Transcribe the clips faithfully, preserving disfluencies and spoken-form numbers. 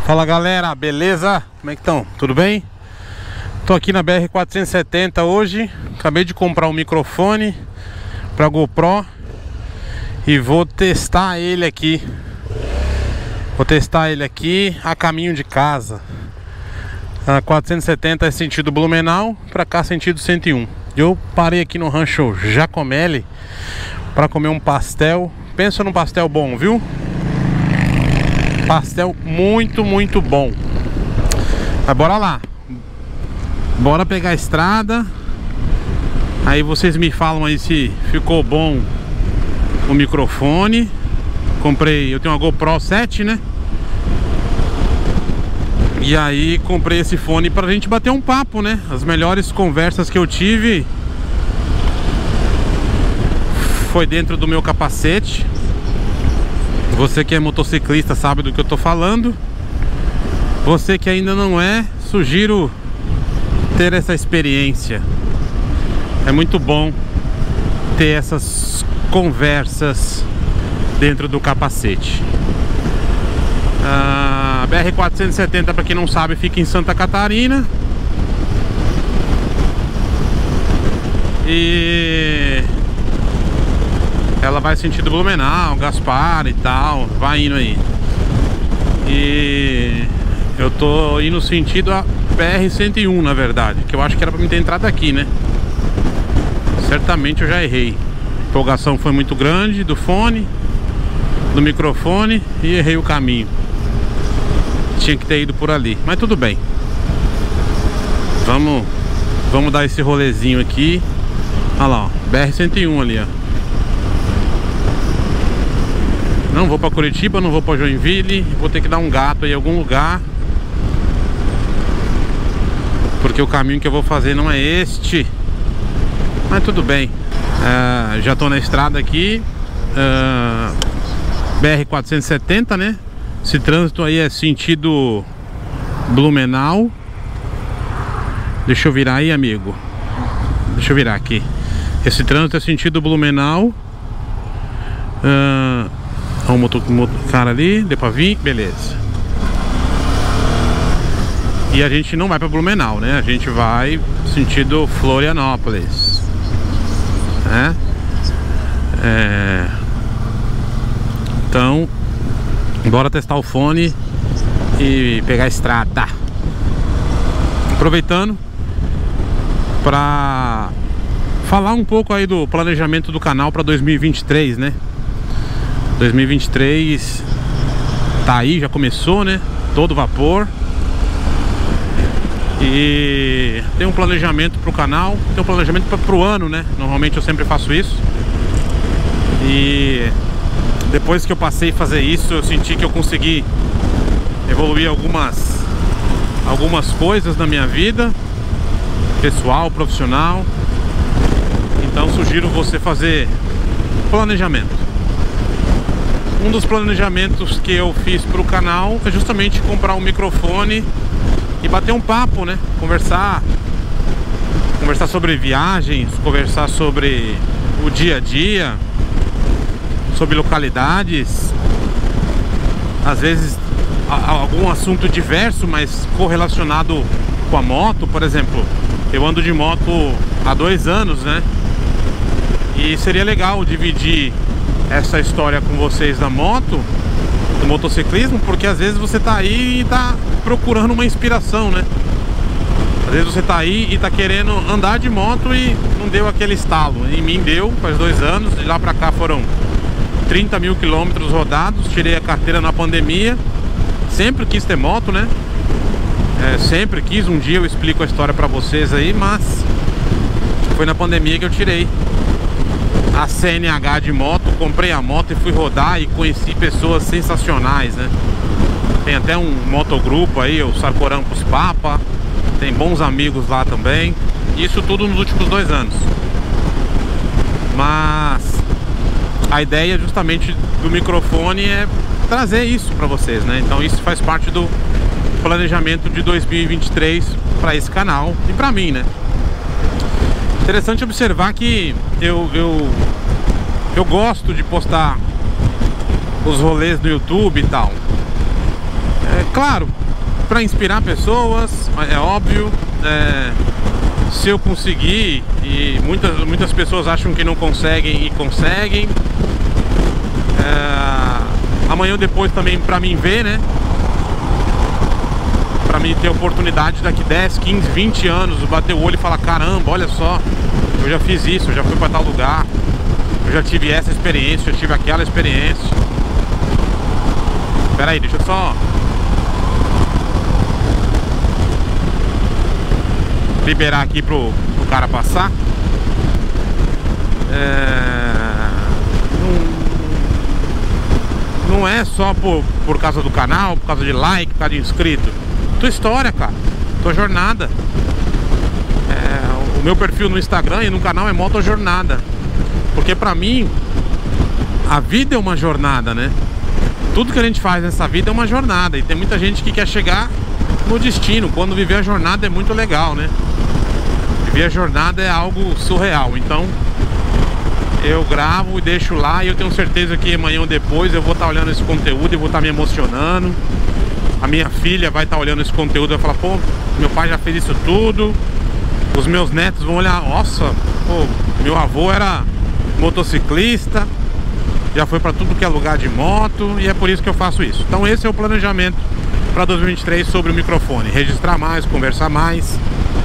Fala galera, beleza? Como é que estão? Tudo bem? Tô aqui na B R quatrocentos e setenta hoje. Acabei de comprar um microfone pra GoPro e vou testar ele aqui. Vou testar ele aqui a caminho de casa. A quatrocentos e setenta é sentido Blumenau, pra cá sentido cento e um. Eu parei aqui no Rancho Giacomelli pra comer um pastel. Pensa num pastel bom, viu? Pastel muito, muito bom. Mas bora lá. Bora pegar a estrada. Aí vocês me falam aí se ficou bom o microfone. Comprei, eu tenho uma GoPro sete, né? E aí comprei esse fone pra gente bater um papo, né? As melhores conversas que eu tive foi dentro do meu capacete. Você que é motociclista sabe do que eu tô falando. Você que ainda não é, sugiro ter essa experiência. É muito bom ter essas conversas dentro do capacete. A B R quatrocentos e setenta, para quem não sabe, fica em Santa Catarina. E ela vai sentido Blumenau, Gaspar e tal, vai indo aí. E eu tô indo sentido a B R cento e um, na verdade, que eu acho que era pra mim ter entrado aqui, né? Certamente eu já errei. A empolgação foi muito grande do fone, do microfone, e errei o caminho. Tinha que ter ido por ali, mas tudo bem. Vamos, vamos dar esse rolezinho aqui. Olha lá, ó, B R cento e um ali, ó. Não vou pra Curitiba, não vou pra Joinville. Vou ter que dar um gato aí em algum lugar, porque o caminho que eu vou fazer não é este. Mas tudo bem. uh, Já tô na estrada aqui, uh, B R quatrocentos e setenta, né? Esse trânsito aí é sentido Blumenau. Deixa eu virar aí, amigo. Deixa eu virar aqui. Esse trânsito é sentido Blumenau. uh, Ó, o motor, motor, cara ali, deu pra vir, beleza. E a gente não vai pra Blumenau, né? A gente vai sentido Florianópolis, né? É... Então, bora testar o fone e pegar a estrada. Aproveitando pra falar um pouco aí do planejamento do canal pra dois mil e vinte e três, né? dois mil e vinte e três tá aí, já começou, né? Todo vapor. E tem um planejamento pro canal, tem um planejamento pra, pro ano, né? Normalmente eu sempre faço isso. E depois que eu passei a fazer isso, eu senti que eu consegui evoluir algumas algumas coisas na minha vida pessoal, profissional. Então sugiro você fazer planejamento. Um dos planejamentos que eu fiz pro canal é justamente comprar um microfone e bater um papo, né? Conversar Conversar sobre viagens, conversar sobre o dia a dia, sobre localidades, às vezes algum assunto diverso, mas correlacionado com a moto. Por exemplo, eu ando de moto há dois anos, né? E seria legal dividir essa história com vocês da moto, do motociclismo, porque às vezes você tá aí e tá procurando uma inspiração, né? Às vezes você tá aí e tá querendo andar de moto e não deu aquele estalo. Em mim deu, faz dois anos, de lá pra cá foram trinta mil quilômetros rodados. Tirei a carteira na pandemia. Sempre quis ter moto, né? É, sempre quis, um dia eu explico a história pra vocês aí, mas foi na pandemia que eu tirei a C N H de moto, comprei a moto e fui rodar e conheci pessoas sensacionais, né? Tem até um motogrupo aí, o Sarcorampos Papa, tem bons amigos lá também. Isso tudo nos últimos dois anos. Mas a ideia justamente do microfone é trazer isso pra vocês, né? Então isso faz parte do planejamento de dois mil e vinte e três para esse canal e pra mim, né? Interessante observar que eu, eu, eu gosto de postar os rolês no YouTube e tal. É, Claro, para inspirar pessoas, é óbvio. É, se eu conseguir, e muitas, muitas pessoas acham que não conseguem e conseguem. É, amanhã ou depois também para mim ver, né? Pra mim ter oportunidade daqui dez, quinze, vinte anos, bater o olho e falar: caramba, olha só, eu já fiz isso, eu já fui pra tal lugar, eu já tive essa experiência, eu tive aquela experiência. Pera aí, deixa eu só liberar aqui pro, pro cara passar. É... Não, não é só por, por causa do canal, por causa de like, por causa de inscrito. Tua história, cara, tua jornada. É, o meu perfil no Instagram e no canal é Motojornada, porque pra mim a vida é uma jornada, né? Tudo que a gente faz nessa vida é uma jornada, e tem muita gente que quer chegar no destino, quando viver a jornada é muito legal, né? Viver a jornada é algo surreal. Então eu gravo e deixo lá, e eu tenho certeza que amanhã ou depois eu vou estar olhando esse conteúdo e vou estar me emocionando. A minha filha vai estar olhando esse conteúdo e vai falar: pô, meu pai já fez isso tudo. Os meus netos vão olhar: nossa, pô, meu avô era motociclista, já foi para tudo que é lugar de moto, e é por isso que eu faço isso. Então esse é o planejamento para dois mil e vinte e três sobre o microfone: registrar mais, conversar mais.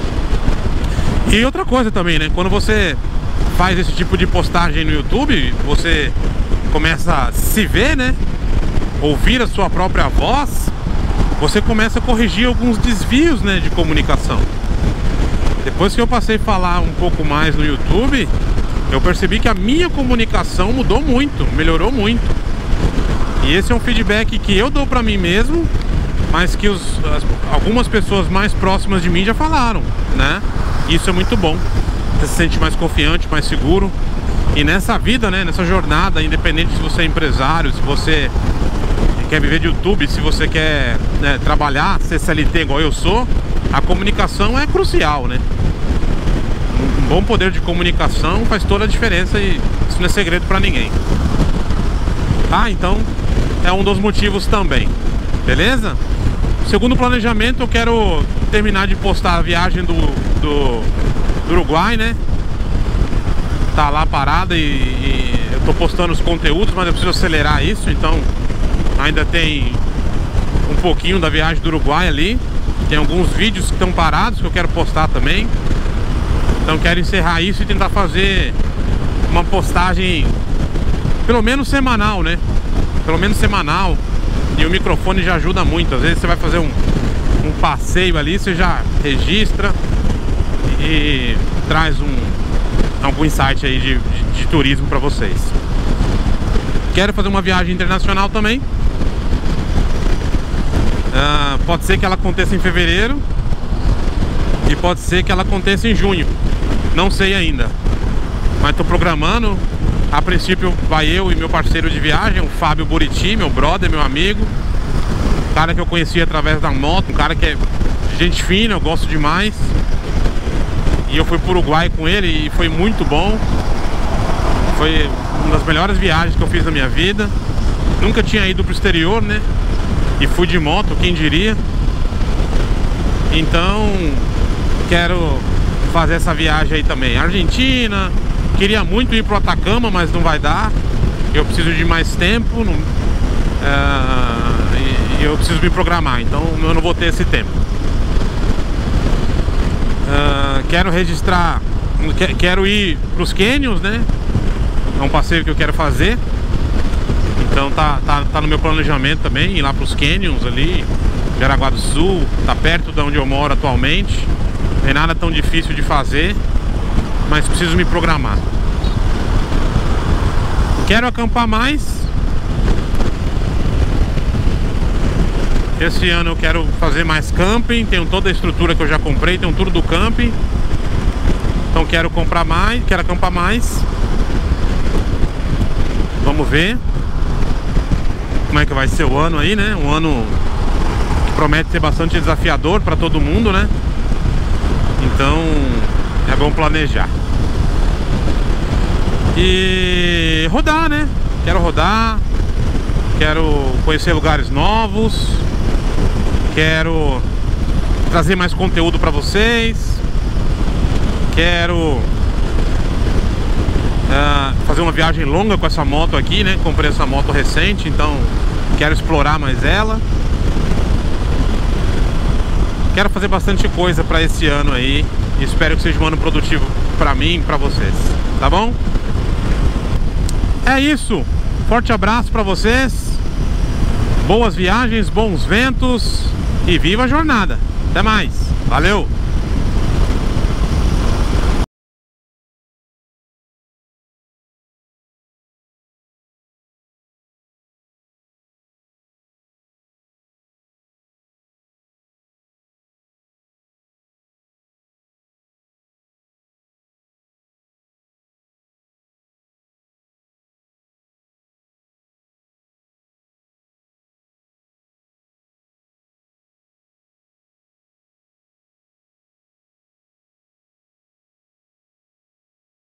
E outra coisa também, né? Quando você faz esse tipo de postagem no YouTube, você começa a se ver, né? Ouvir a sua própria voz. Você começa a corrigir alguns desvios, né, de comunicação. Depois que eu passei a falar um pouco mais no YouTube, eu percebi que a minha comunicação mudou muito, melhorou muito. E esse é um feedback que eu dou pra mim mesmo, mas que os, as, algumas pessoas mais próximas de mim já falaram, né? Isso é muito bom. Você se sente mais confiante, mais seguro. E nessa vida, né, nessa jornada, independente se você é empresário, se você quer viver de YouTube, se você quer, né, trabalhar, ser C L T igual eu sou, a comunicação é crucial, né? Um bom poder de comunicação faz toda a diferença, e isso não é segredo pra ninguém. Tá? Então é um dos motivos também. Beleza? Segundo planejamento, eu quero terminar de postar a viagem do, do, do Uruguai, né? Tá lá parada, e, e eu tô postando os conteúdos, mas eu preciso acelerar isso. Então ainda tem um pouquinho da viagem do Uruguai ali. Tem alguns vídeos que estão parados que eu quero postar também. Então quero encerrar isso e tentar fazer uma postagem pelo menos semanal, né? Pelo menos semanal. E o microfone já ajuda muito. Às vezes você vai fazer um, um passeio ali, você já registra e traz um, algum insight aí de, de, de turismo para vocês. Quero fazer uma viagem internacional também. Uh, pode ser que ela aconteça em fevereiro e pode ser que ela aconteça em junho. Não sei ainda, mas tô programando. A princípio vai eu e meu parceiro de viagem, o Fábio Buriti, meu brother, meu amigo, um cara que eu conheci através da moto, um cara que é gente fina, eu gosto demais. E eu fui pro Uruguai com ele e foi muito bom. Foi uma das melhores viagens que eu fiz na minha vida. Nunca tinha ido pro exterior, né? E fui de moto, quem diria. Então quero fazer essa viagem aí também. Argentina, queria muito ir pro Atacama, mas não vai dar. Eu preciso de mais tempo, não, uh, e, e eu preciso me programar, então eu não vou ter esse tempo. Uh, quero registrar, que, quero ir pros Canyons, né? É um passeio que eu quero fazer. Então tá, tá, tá no meu planejamento também, ir lá pros Canyons ali, Jaraguá do Sul, tá perto de onde eu moro atualmente. Não é nada tão difícil de fazer, mas preciso me programar. Quero acampar mais. Esse ano eu quero fazer mais camping. Tenho toda a estrutura que eu já comprei, tenho tudo do camping. Então quero comprar mais, quero acampar mais. Vamos ver como é que vai ser o ano aí, né? Um ano que promete ser bastante desafiador para todo mundo, né? Então é bom planejar. E rodar, né? Quero rodar, quero conhecer lugares novos. Quero trazer mais conteúdo pra vocês. Quero uh, fazer uma viagem longa com essa moto aqui, né? Comprei essa moto recente, então quero explorar mais ela. Quero fazer bastante coisa pra esse ano aí. Espero que seja um ano produtivo pra mim e pra vocês, tá bom? É isso. Forte abraço pra vocês. Boas viagens, bons ventos e viva a jornada. Até mais. Valeu!